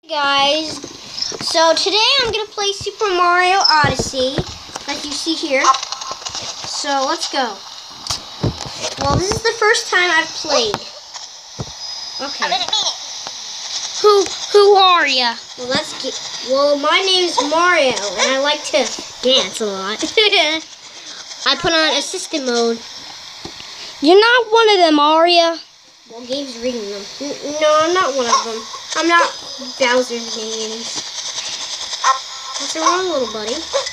Guys, so today I'm gonna play Super Mario Odyssey, like you see here. So let's go. Well, this is the first time I've played. Okay. Who are ya? Well, my name's Mario, and I like to dance a lot. I put on assistant mode. You're not one of them, are ya? Well, Gabe's reading them. No, I'm not one of them. I'm not Bowser's minions. What's wrong, little buddy?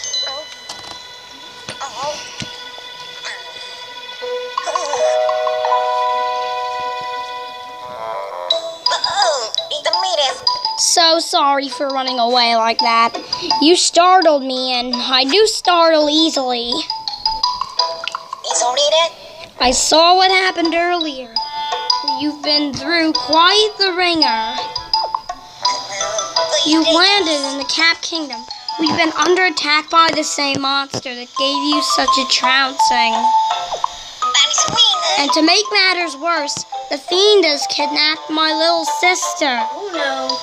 So sorry for running away like that. You startled me, and I do startle easily. I saw what happened earlier. You've been through quite the ringer. You landed in the Cap Kingdom. We've been under attack by the same monster that gave you such a trouncing. And to make matters worse, the fiend has kidnapped my little sister. Oh no.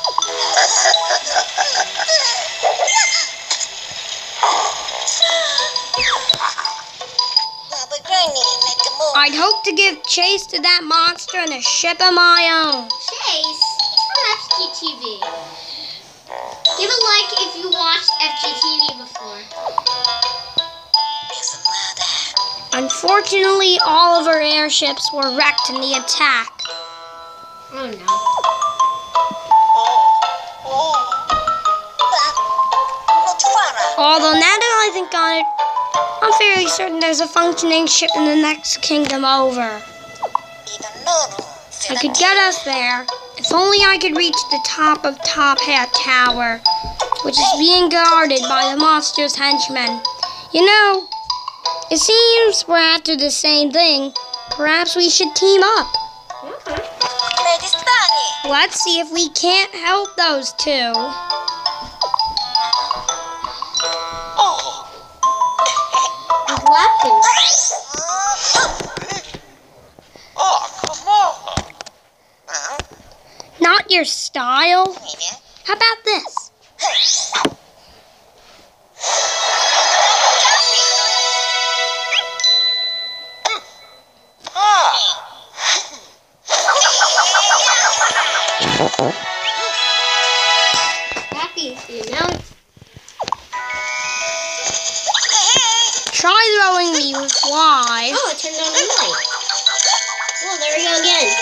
I'd hope to give chase to that monster in a ship of my own. Chase? It's from FGTV. Give a like if you watched FGTV before. Unfortunately, all of our airships were wrecked in the attack. Oh no. Although now that I think on it, I'm fairly certain there's a functioning ship in the next kingdom over. I could get us there, if only I could reach the top of Top Hat Tower, which is being guarded by the monster's henchmen. You know, it seems we're after the same thing. Perhaps we should team up. Okay. Let's see if we can't help those two. Weapons. Not your style? How about this? Happy, you know? Try throwing me with Y. Oh, it turned on the light. Oh, there we go again.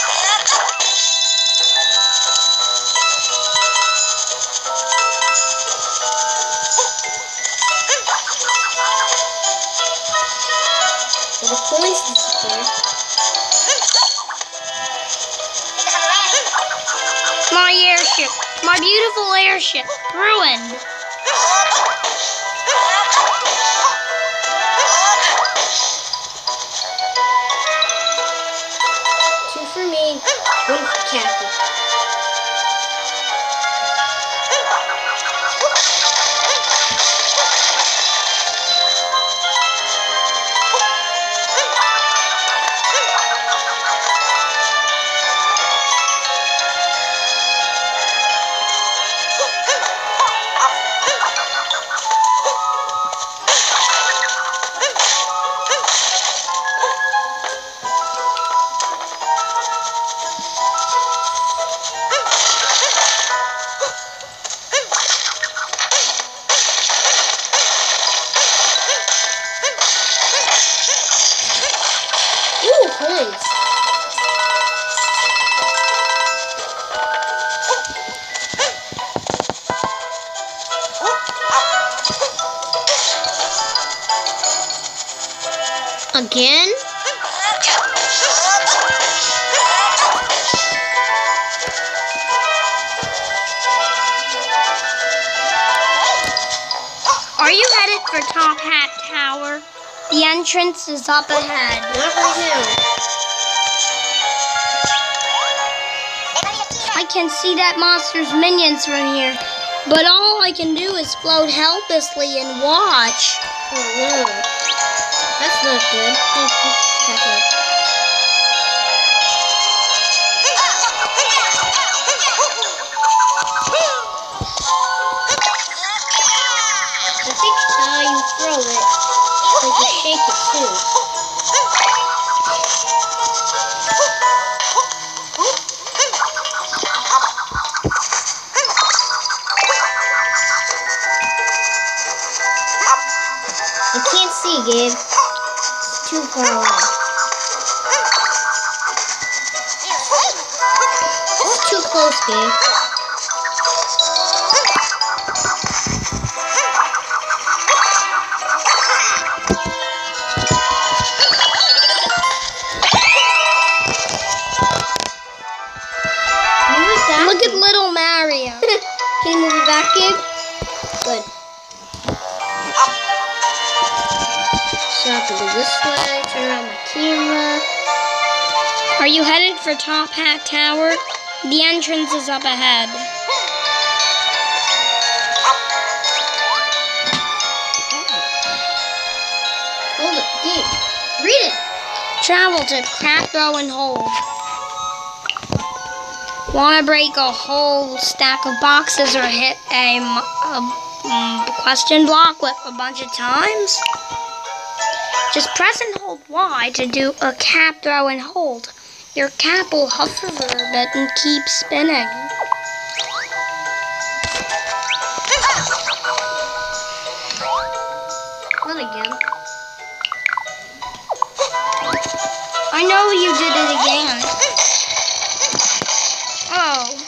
Well, the coins disappeared. My airship, my beautiful airship, ruined. Two for me, one for Kathy. Ooh, coins. Again? Are you headed for Top Hat Tower? The entrance is up ahead. Not right now. I can see that monster's minions from here, but all I can do is float helplessly and watch. Oh no. That's not good. Back up. control it. Like you shake it too. I can't see, Gabe. It's too far away. It's too close, Gabe. Look at little Mario. Can you move it back, Gabe? Good. So I have to go this way, turn around my camera. Are you headed for Top Hat Tower? The entrance is up ahead. Hold it, Gabe. Read it. Travel to Crap Throw and Hold. Want to break a whole stack of boxes or hit a question block with a bunch of times? Just press and hold Y to do a cap, throw, and hold. Your cap will hover a bit and keep spinning. What again? I know you did it again. Oh.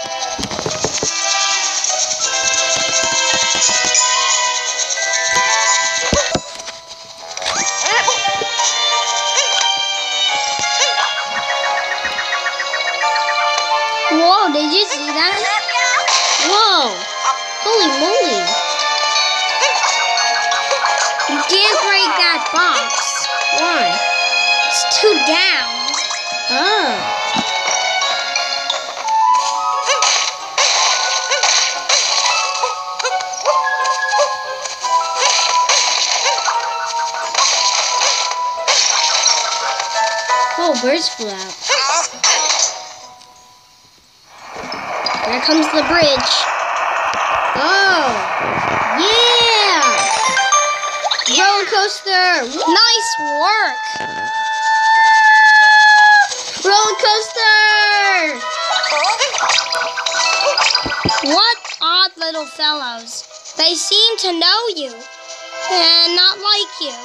Whoa, did you see that? Whoa! Holy moly! You can't break that box. Why? It's too down. Oh. Oh, birds flew out. There comes the bridge. Oh, yeah! Roller coaster! Nice work. Roller coaster! What odd little fellows. They seem to know you and not like you.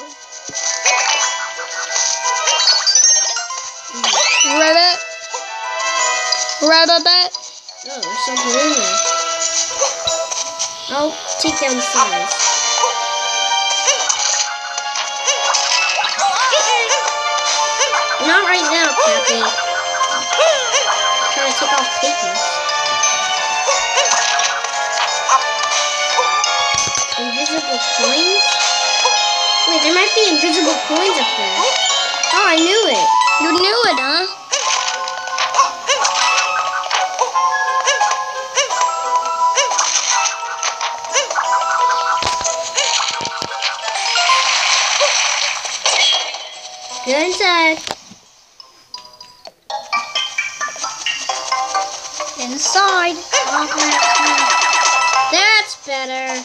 Ribbit. Ribbit. Oh, there's something in there. I'll take down the signs. Not right now, Cappy. I'm trying to take off papers. Invisible coins? Wait, there might be invisible coins up there. Oh, I knew it. You knew it, huh? Go inside. Inside. That's better.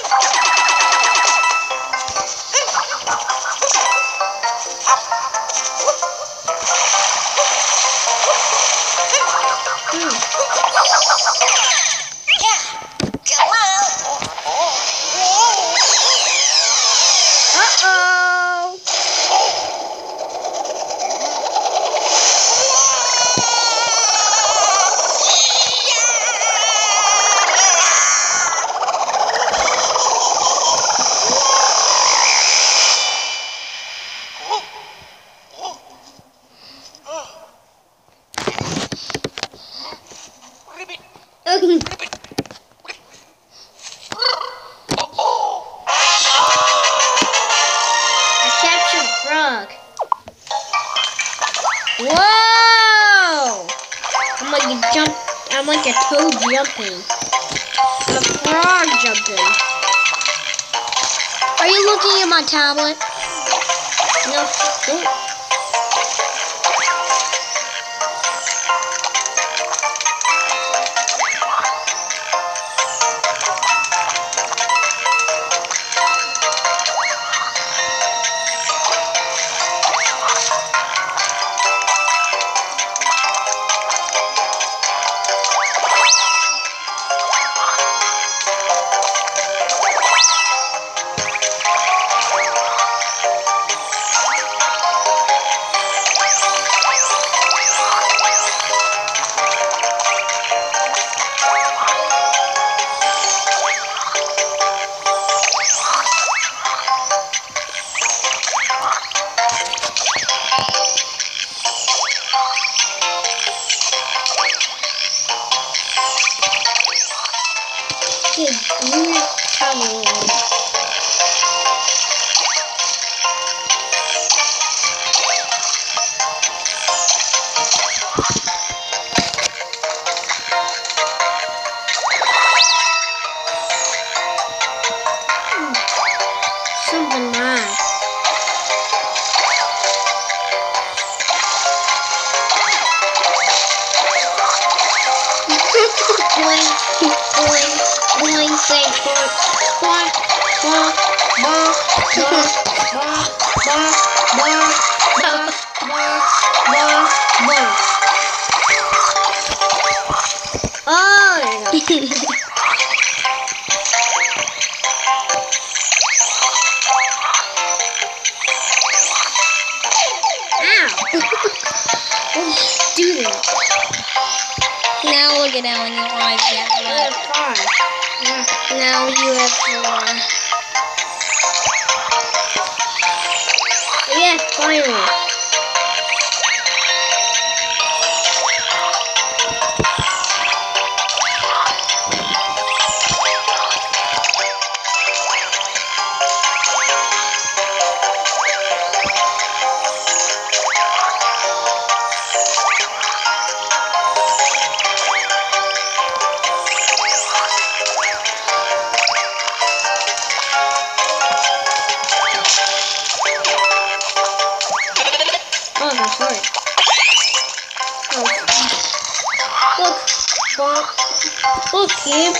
Uh-oh. I captured a frog. Whoa! I'm like a toad jumping. I'm a frog jumping. Are you looking at my tablet? No, don't. Good. Weird tunnel. Something nice. Boing, boing, boing, say boing, boing, boing, boing, boing, boing, boing, boing, boing, boing, boing. Oh, there you go. Do that. Now look at Ellen, your eyes get red. Now you have 4. Yeah, finally. Oh, I'm sorry. Oh. Look. Bonk. Look, Cube.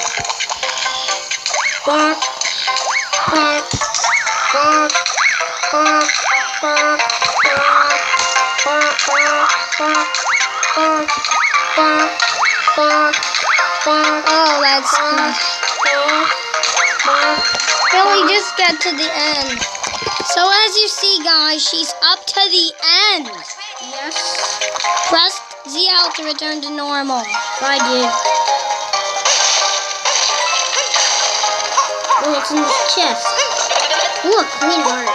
Bonk. Bonk. Bonk. Bonk. Bonk. Bonk. Bonk. Bonk. Bonk. Bonk. Bonk. Bonk. Oh, that's Bonk. Bonk. Bonk. really just get to the end. So as you see, guys, she's up to the end. Yes. Press ZL to return to normal. I did. Oh, it's in this chest. Look, clean heart.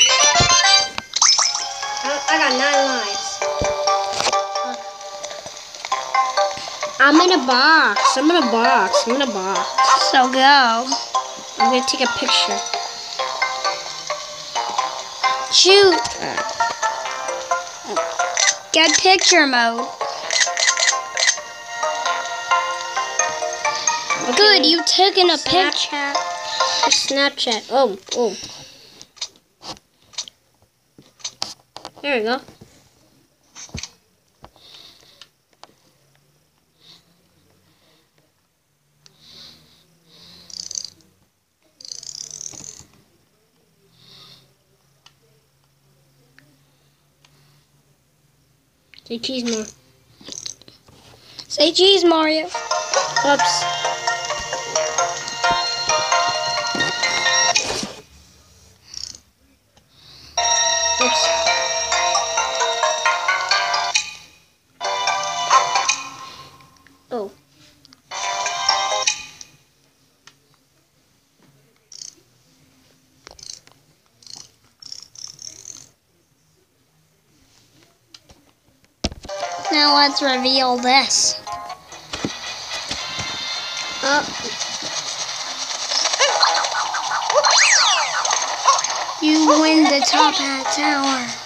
I got 9 lives. I'm in a box. I'm in a box. I'm in a box. So go. I'm gonna take a picture. Shoot. Get picture mode. Okay. Good, you've taken a picture. Snapchat. Oh. There we go. Say cheese more. Say cheese, Mario. Oops. Oops. Oh. Now let's reveal this. You win the top hat tower.